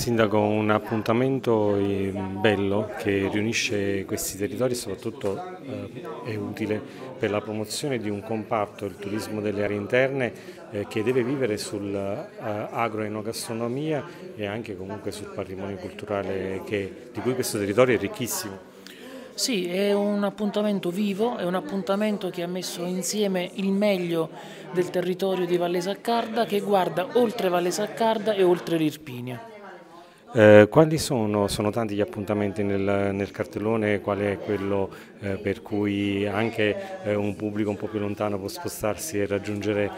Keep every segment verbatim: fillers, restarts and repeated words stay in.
Sindaco, un appuntamento eh, bello che riunisce questi territori e soprattutto eh, è utile per la promozione di un comparto, il turismo delle aree interne, eh, che deve vivere sull'agroenogastronomia e anche comunque sul patrimonio culturale che, di cui questo territorio è ricchissimo. Sì, è un appuntamento vivo, è un appuntamento che ha messo insieme il meglio del territorio di Valle Saccarda, che guarda oltre Valle Saccarda e oltre l'Irpinia. Eh, quali sono, sono tanti gli appuntamenti nel, nel cartellone, qual è quello eh, per cui anche eh, un pubblico un po' più lontano può spostarsi e raggiungere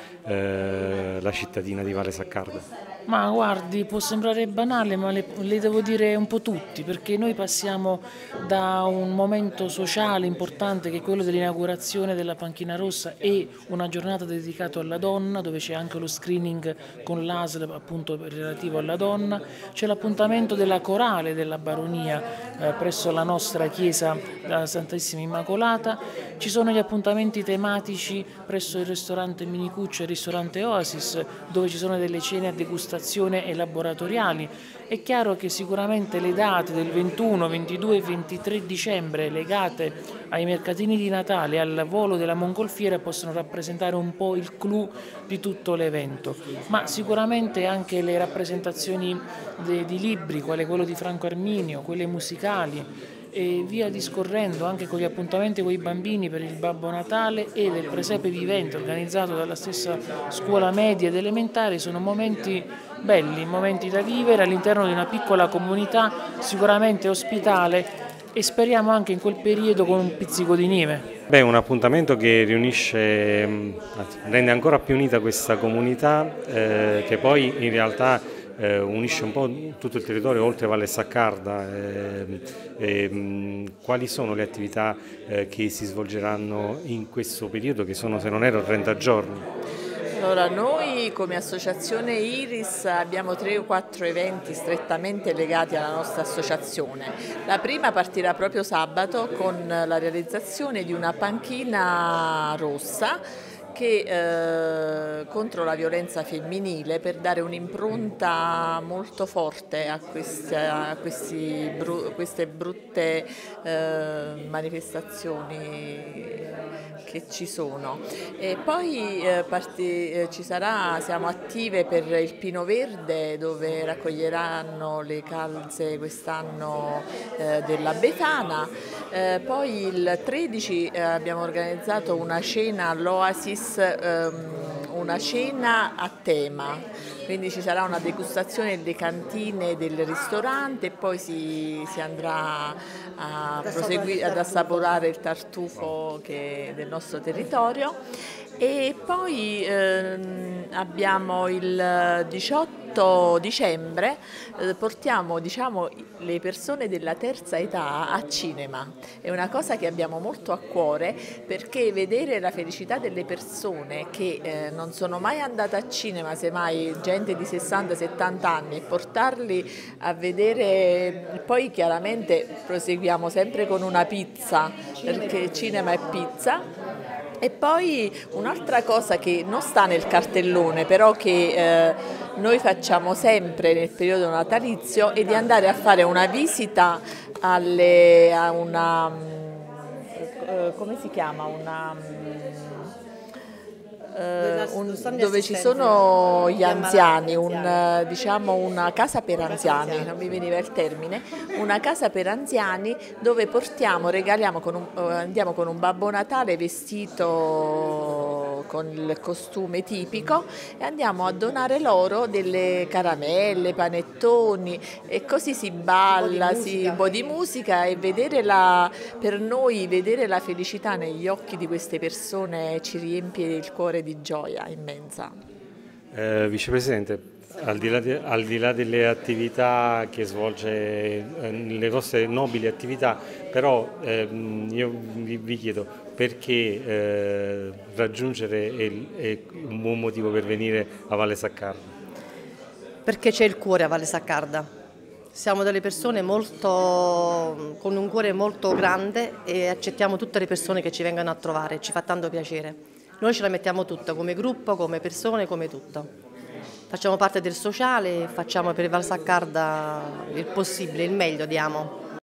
eh, la cittadina di Valle Saccarda? Ma guardi, può sembrare banale, ma le, le devo dire un po' tutti, perché noi passiamo da un momento sociale importante che è quello dell'inaugurazione della Panchina Rossa e una giornata dedicata alla donna, dove c'è anche lo screening con l'A S L appunto relativo alla donna, c'è l'appuntamento della corale della Baronia eh, presso la nostra chiesa la Santissima Immacolata, ci sono gli appuntamenti tematici presso il ristorante Minicuccio e il ristorante Oasis, dove ci sono delle cene a degustazione e laboratoriali. È chiaro che sicuramente le date del ventuno, ventidue e ventitré dicembre legate ai mercatini di Natale e al volo della mongolfiera possono rappresentare un po' il clou di tutto l'evento, ma sicuramente anche le rappresentazioni di, di libri, quale quello di Franco Arminio, quelle musicali, e via discorrendo, anche con gli appuntamenti con i bambini per il Babbo Natale e del presepe vivente organizzato dalla stessa scuola media ed elementare. Sono momenti belli, momenti da vivere all'interno di una piccola comunità sicuramente ospitale e speriamo anche in quel periodo con un pizzico di neve. Beh, un appuntamento che riunisce, anzi, rende ancora più unita questa comunità eh, che poi in realtà Eh, unisce un po' tutto il territorio oltre Valle Saccarda. Eh, eh, mh, quali sono le attività eh, che si svolgeranno in questo periodo, che sono, se non erro, trenta giorni? Allora, noi come associazione Iris abbiamo tre o quattro eventi strettamente legati alla nostra associazione. La prima partirà proprio sabato con la realizzazione di una panchina rossa che eh, contro la violenza femminile, per dare un'impronta molto forte a queste, a questi, bru, queste brutte eh, manifestazioni che ci sono. E poi eh, parti, eh, ci sarà, siamo attive per il Pino Verde, dove raccoglieranno le calze quest'anno eh, della Befana. Eh, poi il tredici eh, abbiamo organizzato una cena all'Oasis, ehm, una cena a tema, quindi ci sarà una degustazione delle cantine del ristorante e poi si, si andrà a proseguire, ad assaporare il tartufo che è del nostro territorio. E poi ehm, abbiamo il diciotto dicembre, eh, portiamo, diciamo, le persone della terza età a cinema. È una cosa che abbiamo molto a cuore, perché vedere la felicità delle persone che eh, non sono mai andate a cinema, semmai gente di sessanta settanta anni, e portarli a vedere, poi chiaramente proseguiamo sempre con una pizza, perché cinema e pizza. E poi un'altra cosa che non sta nel cartellone, però che eh, noi facciamo sempre nel periodo natalizio, è di andare a fare una visita alle, a una, eh, come si chiama? Una, Uh, un, dove ci sono gli anziani, un, diciamo una casa per anziani, non mi veniva il termine, una casa per anziani dove portiamo, regaliamo, con un, andiamo con un Babbo Natale vestito con il costume tipico e andiamo a donare loro delle caramelle, panettoni, e così si balla, si, un po' di musica, e vedere la, per noi vedere la felicità negli occhi di queste persone ci riempie il cuore di gioia immensa. Eh, Vicepresidente, al di là, de, al di là delle attività che svolge, eh, le vostre nobili attività, però eh, io vi, vi chiedo perché eh, raggiungere è, è un buon motivo per venire a Valle Saccarda? Perché c'è il cuore a Valle Saccarda. Siamo delle persone molto, con un cuore molto grande, e accettiamo tutte le persone che ci vengono a trovare, ci fa tanto piacere. Noi ce la mettiamo tutta, come gruppo, come persone, come tutto. facciamo parte del sociale e facciamo per il Val Saccarda il possibile, il meglio diamo.